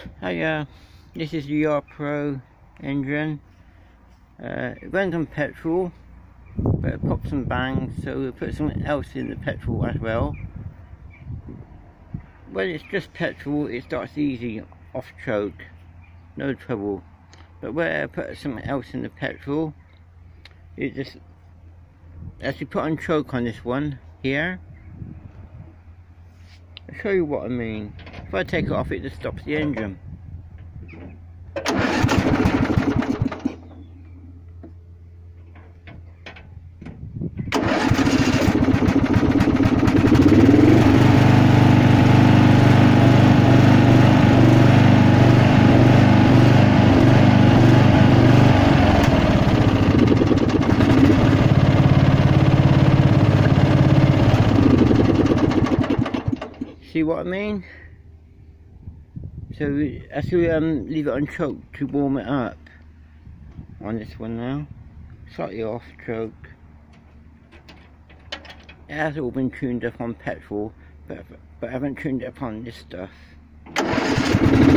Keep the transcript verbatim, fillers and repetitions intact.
Hiya, this is the R Pro engine. Uh, it runs on petrol, but it pops and bangs, so we'll put something else in the petrol as well. When it's just petrol, it starts easy off choke, no trouble. But where I put something else in the petrol, it just, as you put on choke on this one here, I'll show you what I mean. If I take it off, it just stops the engine. See what I mean? So as we um, leave it on choke to warm it up on this one now, slightly off choke. It has all been tuned up on petrol, but, but I haven't tuned it up on this stuff.